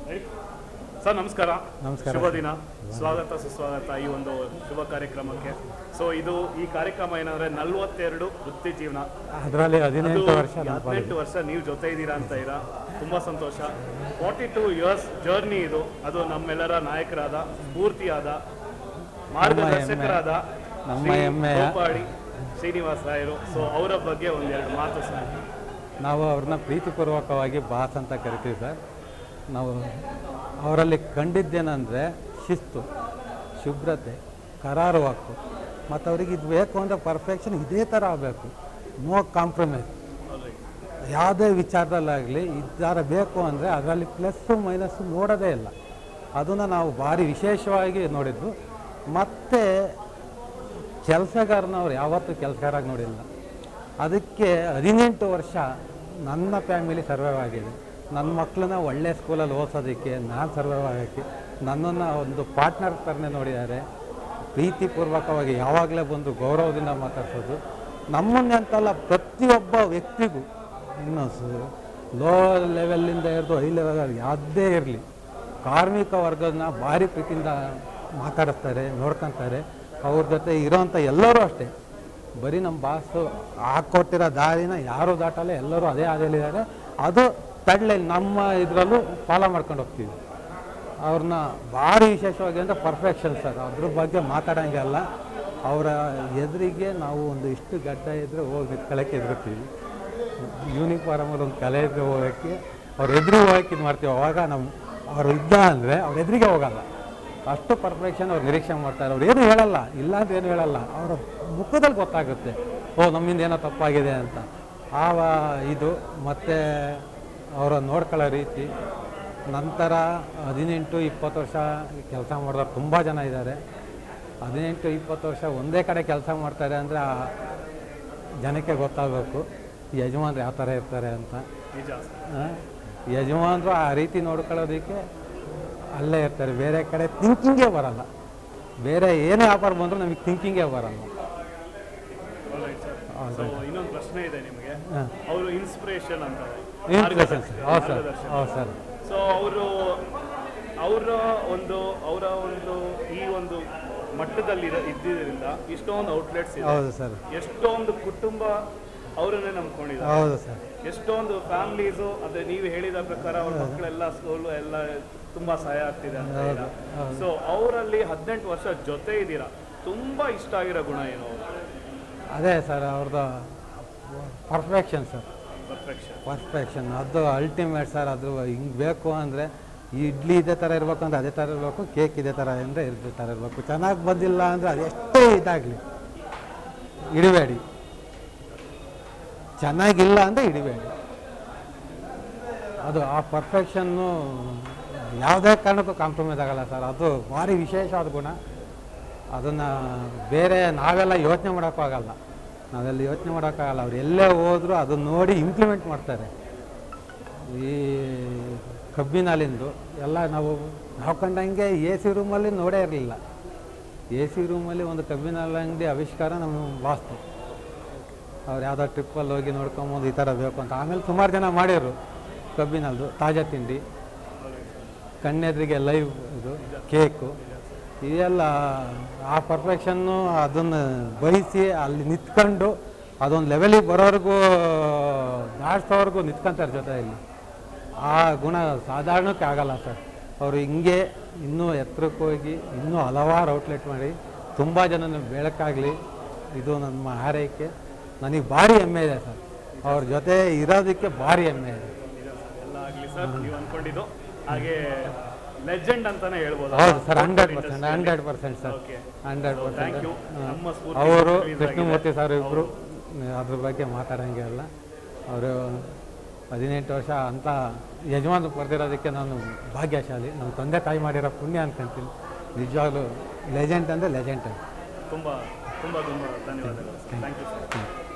Sir ನಮಸ್ಕಾರ. ನಮಸ್ಕಾರ. ಶುಭ ದಿನ. ಸ್ವಾಗತ ಸುಸ್ವಾಗತ ಈ ಒಂದು ಶುಭ ಕಾರ್ಯಕ್ರಮಕ್ಕೆ. ಸೊ ಈ ಕಾರ್ಯಕ್ರಮ ಏನಂದ್ರೆ 42 ವೃತ್ತಿ ಜೀವನ, ಅದರಲ್ಲಿ 18 ವರ್ಷ ನೀವು ಜೊತೆ ಇದ್ದೀರಾ ಅಂತ ಇರಾ, ತುಂಬಾ ಸಂತೋಷ. 42 ಇಯರ್ಸ್ ಜರ್ನಿ ಇದು. ಅದು ನಮ್ಮೆಲ್ಲರ ನಾಯಕರಾದ, ಸ್ಫೂರ್ತಿಯಾದ, ಮಾರ್ಗದರ್ಶಕರಾದ ಗೋಪಾಡಿ ಶ್ರೀನಿವಾಸ ರಾಯರು. ಸೊ ಅವರ ಬಗ್ಗೆ ಒಂದೆರಡು ಮಾತು ಸರ್. ನಾವು ಅವ್ರನ್ನ ಪ್ರೀತಿಪೂರ್ವಕವಾಗಿ ಬಾಸ್ ಅಂತ ಕರಿತೀವಿ ಸರ್. ನಾವು ಅವರಲ್ಲಿ ಕಂಡಿದ್ದೇನೆಂದರೆ ಶಿಸ್ತು, ಶುಭ್ರತೆ, ಕರಾರುವಾಕು, ಮತ್ತು ಅವ್ರಿಗೆ ಇದು ಬೇಕು ಅಂದರೆ ಪರ್ಫೆಕ್ಷನ್ ಇದೇ ಥರ ಆಗಬೇಕು. No compromise. ಯಾವುದೇ ವಿಚಾರದಲ್ಲಾಗಲಿ ಈ ಬೇಕು ಅಂದರೆ ಅದರಲ್ಲಿ ಪ್ಲಸ್ಸು ಮೈನಸ್ಸು ನೋಡೋದೇ ಇಲ್ಲ. ಅದನ್ನು ನಾವು ಭಾರಿ ವಿಶೇಷವಾಗಿ ನೋಡಿದ್ದು. ಮತ್ತು ಕೆಲಸಗಾರನವ್ರು ಯಾವತ್ತೂ ಕೆಲಸಗಾರಾಗಿ ನೋಡಿಲ್ಲ. ಅದಕ್ಕೆ 18 ವರ್ಷ ನನ್ನ ಫ್ಯಾಮಿಲಿ ಸರ್ವೈವ್ ಆಗಿದೆ. ನನ್ನ ಮಕ್ಕಳನ್ನ ಒಳ್ಳೆ ಸ್ಕೂಲಲ್ಲಿ ಓದಿಸೋದಕ್ಕೆ ನಾನು ಸರ್ವೈವ್ ಆಗೋಕ್ಕೆ ನನ್ನನ್ನು ಒಂದು ಪಾರ್ಟ್ನರ್ ಥರನೇ ನೋಡಿದ್ದಾರೆ. ಪ್ರೀತಿಪೂರ್ವಕವಾಗಿ ಯಾವಾಗಲೇ ಬಂದು ಗೌರವದಿಂದ ಮಾತಾಡ್ಸೋದು. ನಮ್ಮನ್ನೇ ಅಂತಲ್ಲ, ಪ್ರತಿಯೊಬ್ಬ ವ್ಯಕ್ತಿಗೂ, ಇನ್ನು ಲೋ ಲೆವೆಲ್ಲಿಂದ ಹಿಡಿದು ಹೈ ಲೆವೆಲ್ ಯಾವುದೇ ಇರಲಿ, ಕಾರ್ಮಿಕ ವರ್ಗನ ಭಾರಿ ಪ್ರೀತಿಯಿಂದ ಮಾತಾಡಿಸ್ತಾರೆ, ನೋಡ್ಕೊತಾರೆ. ಅವ್ರ ಜೊತೆ ಇರೋವಂಥ ಎಲ್ಲರೂ ಅಷ್ಟೇ. ಬರೀ ನಮ್ಮ ಬಾಸು ಹಾಕ್ಕೊಟ್ಟಿರೋ ದಾರಿನ ಯಾರೂ ದಾಟಲ್ಲ, ಎಲ್ಲರೂ ಅದೇ ಹಾದಿಯಲ್ಲಿದ್ದಾರೆ. ಅದು ತಡ್ಲೆ ನಮ್ಮ ಇದರಲ್ಲೂ ಫಾಲೋ ಮಾಡ್ಕೊಂಡು ಹೋಗ್ತೀವಿ. ಅವ್ರನ್ನ ಭಾರಿ ವಿಶೇಷವಾಗಿ ಅಂದರೆ ಪರ್ಫೆಕ್ಷನ್ ಸರ್. ಅದ್ರ ಬಗ್ಗೆ ಮಾತಾಡೋಂಗೆಲ್ಲ. ಅವರ ಎದುರಿಗೆ ನಾವು ಒಂದು ಇಷ್ಟು ಗಡ್ಡ ಇದ್ದರೆ ಹೋಗಿ ನಿಂತ್ಕೊಳ್ಳೋಕ್ಕೆ ಎದುರುತ್ತೀವಿ. ಯೂನಿಫಾರ್ಮಲ್ಲಿ ಒಂದು ಕಲೆ ಇದ್ದರೆ ಹೋಗೋಕ್ಕೆ, ಅವ್ರ ಎದುರಿಗೆ ಹೋಗೋಕ್ಕೆ ಇದು ಮಾಡ್ತೀವಿ. ಅವಾಗ ಅವ್ರು ಇದ್ದ ಅಂದರೆ ಅವ್ರ ಎದುರಿಗೆ ಹೋಗಲ್ಲ. ಅಷ್ಟು ಪರ್ಫೆಕ್ಷನ್ ಅವ್ರು ನಿರೀಕ್ಷೆ ಮಾಡ್ತಾರೆ. ಅವ್ರು ಏನು ಹೇಳಲ್ಲ, ಇಲ್ಲ ಅಂತ ಏನು ಹೇಳಲ್ಲ. ಅವರ ಮುಖದಲ್ಲಿ ಗೊತ್ತಾಗುತ್ತೆ, ನಮ್ಮಿಂದ ಏನೋ ತಪ್ಪಾಗಿದೆ ಅಂತ. ಇದು ಮತ್ತು ಅವರ ನೋಡ್ಕೊಳ್ಳೋ ರೀತಿ. ನಂತರ 18-20 ವರ್ಷ ಕೆಲಸ ಮಾಡಿದವ್ರು ತುಂಬ ಜನ ಇದ್ದಾರೆ. 18-20 ವರ್ಷ ಒಂದೇ ಕಡೆ ಕೆಲಸ ಮಾಡ್ತಾರೆ ಅಂದರೆ ಆ ಜನಕ್ಕೆ ಗೊತ್ತಾಗಬೇಕು ಯಜಮಾನ್ರು ಯಾವ ಥರ ಇರ್ತಾರೆ ಅಂತ. ಯಜಮಾನ್ರು ಆ ರೀತಿ ನೋಡ್ಕೊಳ್ಳೋದಕ್ಕೆ ಅಲ್ಲೇ ಇರ್ತಾರೆ. ಬೇರೆ ಕಡೆ ಥಿಂಕಿಂಗೇ ಬರಲ್ಲ. ಬೇರೆ ಏನೇ ವ್ಯಾಪಾರ ಬಂದರೂ ನಮಗೆ ಥಿಂಕಿಂಗೇ ಬರಲ್ಲ. ಇನ್ನೊಂದು ಪ್ರಶ್ನೆ ಇದೆ ನಿಮಗೆ. ಅವರು ಇನ್ಸ್ಪಿರೇಷನ್ ಅಂತ. Inspiration sir. ಸೊ ಅವರ ಒಂದು ಈ ಒಂದು ಮಟ್ಟದಲ್ಲಿ ಇದ್ದಿದ್ದರಿಂದ ಇಷ್ಟೊಂದು ಔಟ್ಲೆಟ್ಸ್ ಇದೆ. ಹೌದು ಸರ್. ಎಷ್ಟೊಂದು ಕುಟುಂಬ ಅವರನ್ನೇ ನಂಬ್ಕೊಂಡಿದ್ದಾರೆ. ಹೌದು ಸರ್. ಎಷ್ಟೊಂದು ಫ್ಯಾಮಿಲೀಸು ಅದೇ ನೀವು ಹೇಳಿದ ಪ್ರಕಾರ ಅವ್ರ ಮಕ್ಕಳೆಲ್ಲ ಸ್ಕೂಲು ಎಲ್ಲ ತುಂಬಾ ಸಹಾಯ ಆಗ್ತಿದೆ ಅಂತ. ಸೊ ಅವರಲ್ಲಿ 18 ವರ್ಷ ಜೊತೆ ಇದ್ದೀರಾ. ತುಂಬಾ ಇಷ್ಟ ಆಗಿರೋ ಗುಣ ಏನು? ಅದೇ ಸರ್, ಅವ್ರದ್ದು ಪರ್ಫೆಕ್ಷನ್ ಸರ್. ಪರ್ಫೆಕ್ಷನ್ ಅದು ಅಲ್ಟಿಮೇಟ್ ಸರ್. ಅದು ಹಿಂಗೆ ಬೇಕು ಅಂದರೆ ಇಡ್ಲಿ ಇದೇ ಥರ ಇರಬೇಕು ಅಂದರೆ ಅದೇ ಥರ ಇರಬೇಕು, ಕೇಕ್ ಇದೇ ಥರ ಅಂದರೆ ಇದೇ ಥರ ಇರಬೇಕು. ಚೆನ್ನಾಗಿ ಬಂದಿಲ್ಲ ಅಂದರೆ ಅದು ಎಷ್ಟೇ ಇದಾಗಲಿ ಇಡಬೇಡಿ, ಚೆನ್ನಾಗಿಲ್ಲ ಅಂದರೆ ಇಡಬೇಡಿ. ಅದು ಆ ಪರ್ಫೆಕ್ಷನ್ನು ಯಾವುದೇ ಕಾರಣಕ್ಕೂ ಕಾಂಪ್ರಮೈಸ್ ಆಗಲ್ಲ ಸರ್. ಅದು ಭಾರಿ ವಿಶೇಷವಾದ ಗುಣ. ಅದನ್ನು ಬೇರೆ ನಾವೆಲ್ಲ ಯೋಚನೆ ಮಾಡೋಕ್ಕಾಗಲ್ಲ. ಅವ್ರು ಎಲ್ಲೇ ಹೋದರೂ ಅದನ್ನು ನೋಡಿ ಇಂಪ್ಲಿಮೆಂಟ್ ಮಾಡ್ತಾರೆ. ಈ ಕಬ್ಬಿನಾಲಿಂದು ಎಲ್ಲ ನಾವು ಕಂಡಂಗೆ AC ರೂಮಲ್ಲಿ ನೋಡೇ ಇರಲಿಲ್ಲ. AC ರೂಮಲ್ಲಿ ಒಂದು ಕಬ್ಬಿನಾಲ ಅಂಗಡಿ ಆವಿಷ್ಕಾರ ನಮ್ಮ ವಾಸ್ತು. ಅವ್ರು ಯಾವುದೋ ಟ್ರಿಪ್ಪಲ್ಲಿ ಹೋಗಿ ನೋಡ್ಕೊಂಬೋದು ಈ ಥರ ಬೇಕು ಅಂತ. ಆಮೇಲೆ ಸುಮಾರು ಜನ ಮಾಡಿದ್ರು ಕಬ್ಬಿನಲ್ದು ತಾಜಾ ತಿಂಡಿ, ಕಣ್ಣೆದ್ರಿಗೆ ಲೈವ್ ಇದು ಕೇಕು, ಇದೆಲ್ಲ ಆ ಪರ್ಫೆಕ್ಷನ್ನು. ಅದನ್ನು ಬಯಸಿ ಅಲ್ಲಿ ನಿಂತ್ಕೊಂಡು ಅದೊಂದು ಲೆವೆಲಿಗೆ ಬರೋರ್ಗೂ ದಾಟ್ಸೋರ್ಗೂ ನಿಂತ್ಕೊಂತಾರೆ ಜೊತೆಯಲ್ಲಿ. ಆ ಗುಣ ಸಾಧಾರಣಕ್ಕೆ ಆಗಲ್ಲ ಸರ್. ಅವರು ಹಿಂಗೆ ಇನ್ನೂ ಎತ್ತರಕ್ಕೆ ಹೋಗಿ ಇನ್ನೂ ಹಲವಾರು ಔಟ್ಲೆಟ್ ಮಾಡಿ ತುಂಬ ಜನನ ಬೆಳಕಾಗಲಿ, ಇದು ನಮ್ಮ ಹಾರೈಕೆ. ನನಗೆ ಭಾರಿ ಹೆಮ್ಮೆ ಇದೆ ಸರ್. ಅವ್ರ ಜೊತೆ ಇರೋದಕ್ಕೆ ಭಾರಿ ಹೆಮ್ಮೆ ಇದೆ. ಎಲ್ಲ ಆಗಲಿ ಸರ್. ನೀವು ಅಂದ್ಕೊಂಡಿದ್ದು ಹಾಗೆ ಲೆಜೆಂಡ್ ಅಂತಾನೆ ಹೇಳ್ಬೋದು. ಹೌದು ಸರ್, 100% ಸರ್. 100%. ಅವರು ಕೃಷ್ಣಮೂರ್ತಿ ಸರ್ ಇಬ್ಬರು ಅದ್ರ ಬಗ್ಗೆ ಮಾತಾಡೋಂಗೆ ಅಲ್ಲ. ಅವರು 18 ವರ್ಷ ಅಂತ ಯಜಮಾನ ಬರ್ದಿರೋದಕ್ಕೆ ನಾನು ಭಾಗ್ಯಶಾಲಿ. ನಮ್ಮ ತಂದೆ ತಾಯಿ ಮಾಡಿರೋ ಪುಣ್ಯ ಅನ್ಕೊಂತೀನಿ. ನಿಜವಾಗ್ಲೂ ಲೆಜೆಂಡ್ ಅಂದರೆ ಲೆಜೆಂಡ್. ತುಂಬ ತುಂಬ ತುಂಬ ಧನ್ಯವಾದಗಳು. Thank you sir.